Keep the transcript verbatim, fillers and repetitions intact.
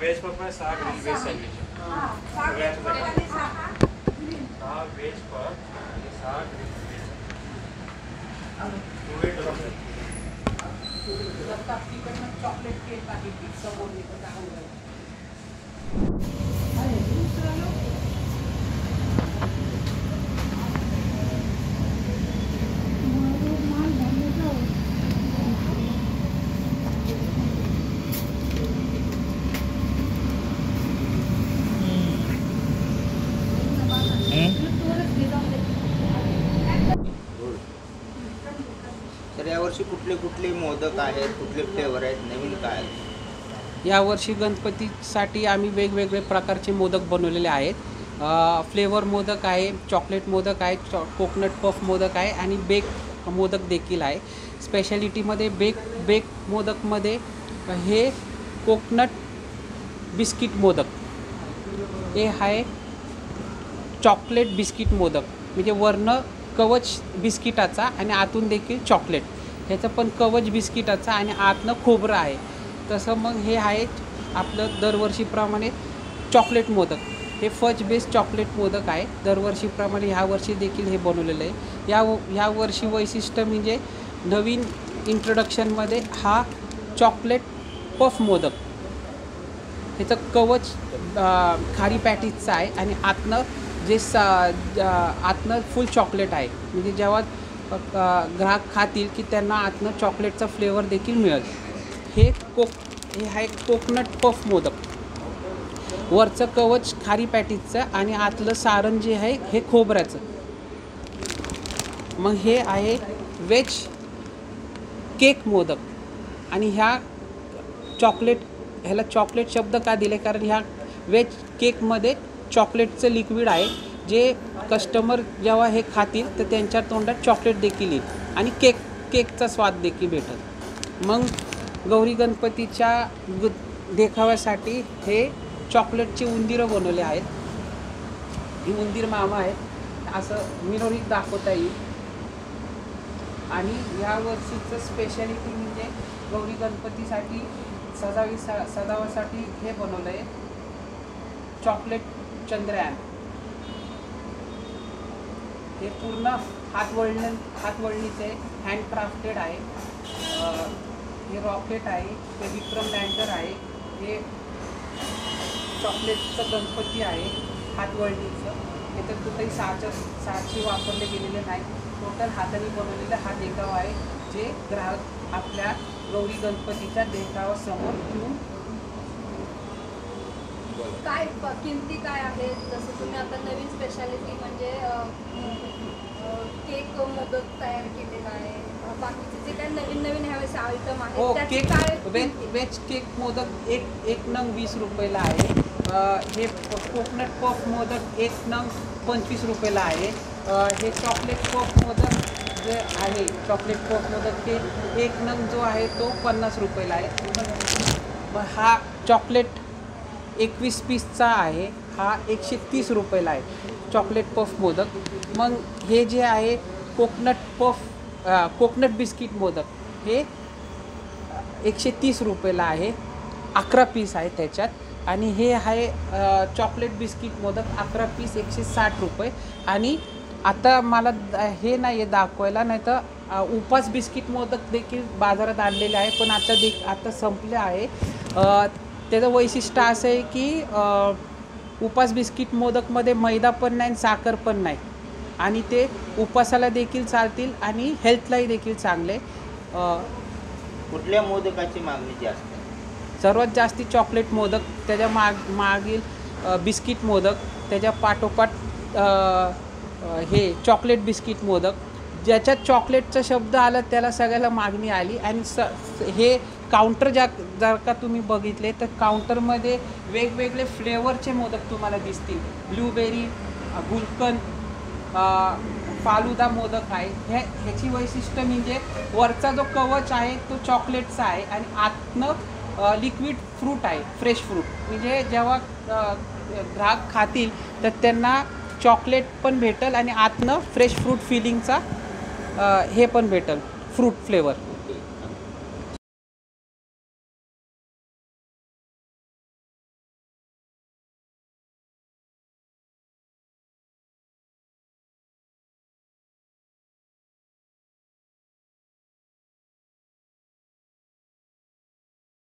Veg puff आहे, सहा grill veg sandwich. सहा वेज पफ आणि सहा ग्रिल वेज. टू वेट डबल. चॉकलेट केक आहे पिझ्झा बोलले तर चांगलं आहे. तर यावर्षी कुठले कुठले मोदक आहेत, कुठले फ्लेवर आहेत, नवीन काय आहेत? यावर्षी गणपतीसाठी आम्ही वेगवेगळे प्रकारचे मोदक बनवलेले आहेत. फ्लेवर मोदक आहे, चॉकलेट मोदक आहे, चॉ कोकोनट पफ मोदक आहे आणि बेक मोदक देखील आहे. स्पेशालिटीमध्ये बेक बेक मोदकमध्ये हे कोकोनट बिस्किट मोदक, हे आहे चॉकलेट बिस्किट मोदक, म्हणजे वर्ण कवच बिस्किटाचा आणि आतून देखील चॉकलेट. ह्याचं पण कवच बिस्किटाचा आणि आतनं खोबरं आहे. तसं मग हे आहे आपलं दरवर्षीप्रमाणे चॉकलेट मोदक. हे फज बेस्ड चॉकलेट मोदक आहे. दरवर्षीप्रमाणे ह्या वर्षी देखील हे बनवलेलं आहे. या ह्या वर्षी वैशिष्ट्य म्हणजे नवीन इंट्रोडक्शनमध्ये हा चॉकलेट पफ मोदक. ह्याचं कवच खारी पॅटीजचं आहे आणि आतनं जे सा आतनं फुल चॉकलेट आहे. म्हणजे जेव्हा ग्राहक खातील की त्यांना आतनं चॉकलेटचा फ्लेवर देखील मिळेल. हे कोक हे आहे कोकोनट पफ मोदक. वरचं कवच खारी पॅटीजचं आणि आतलं सारण जे आहे हे खोबऱ्याचं. मग हे आहे वेज केक मोदक. आणि ह्या चॉकलेट ह्याला चॉकलेट शब्द का दिले, कारण ह्या वेज केकमध्ये चॉकलेटचं लिक्विड आहे, जे कस्टमर जेव्हा हे खातील तर त्यांच्या तोंडात चॉकलेट देखील येईल आणि केक केकचा स्वाद देखील भेटेल. मग गौरी गणपतीच्या ग देखाव्यासाठी हे चॉकलेटचे उंदीरं बनवले आहेत. ही उंदीर मामा आहेत, असं मिरवणूक दाखवता येईल. आणि या वर्षीचं स्पेशालिटी म्हणजे गौरी गणपतीसाठी सजावी सा सजावासाठी हे बनवलं आहे चॉकलेट चंद्रयान. हे पूर्ण हातवळणी हातवळणीचे हँडक्राफ्टेड आहे. हे रॉकेट आहे, हे विक्रम लँडर आहे, हे चॉकलेटचं गणपती आहे हातवळणीचं. याच्यात कुठेही साच साची वापरले गेलेले नाही. टोटल हाताने बनवलेला हा देखावा आहे, जे ग्राहक आपल्या गौरी गणपतीच्या देखावासमोर ठेवून. काय किमती काय आहेत? जसं तुम्ही आता नवीन स्पेशालिटी म्हणजे केक मोदक तयार केलेला आहे, बाकीचे जे काही नवीन नवीन ह्यावेळेस आयटम आहेत त्याचे काय? वेज वेज केक मोदक एक एक नंग वीस रुपयाला आहे. हे कोकोनट पफ मोदक एक नंग पंचवीस रुपयाला आहे. हे चॉकलेट पफ मोदक जे आहे चॉकलेट पफ मोदक हे एक नंग जो आहे तो पन्नास रुपयाला आहे. मग हा चॉकलेट एकवीस पीसचा आहे, हा एकशे तीस रुपयाला आहे चॉकलेट पफ मोदक. मग हे जे आहे coconut puff coconut biscuit modak, हे एकशे तीस रुपयाला आहे. अकरा पीस आहे त्याच्यात. आणि हे आहे चॉकलेट बिस्किट मोदक, अकरा पीस एकशे साठ रुपये. आणि आता मला हे नाही आहे दाखवायला, नाही तर उपास बिस्किट मोदक देखील बाजारात आणलेले आहे, पण आता दे आता संपले आहे. त्याचं वैशिष्ट्य असं आहे की उपास बिस्किट मोदकमध्ये मैदा पण नाही, साखर पण नाही, आणि ते उपासाला देखील चालतील आणि हेल्थलाही देखील चांगले. कुठल्या मोदकाची मागणी जास्त? सर्वात जास्ती चॉकलेट मोदक, त्याच्या माग मागील बिस्किट मोदक, त्याच्या पाठोपाठ हे चॉकलेट बिस्किट मोदक. ज्याच्यात चॉकलेटचा शब्द आला त्याला सगळ्याला मागणी आली. आणि स हे काउंटर ज्या जर का तुम्ही बघितले तर काउंटरमध्ये वेगवेगळे फ्लेवरचे मोदक तुम्हाला दिसतील. ब्लूबेरी, गुलकंद, फालुदा मोदक आहे. हे ह्याची वैशिष्ट्य म्हणजे वरचा जो कवच आहे तो चॉकलेटचा आहे आणि आतनं लिक्विड फ्रूट आहे, फ्रेश फ्रूट. म्हणजे जेव्हा ग्राहक खातील तर त्यांना चॉकलेट पण भेटेल आणि आतनं फ्रेश फ्रूट फिलिंगचा हे पण भेटेल, फ्रूट फ्लेवर.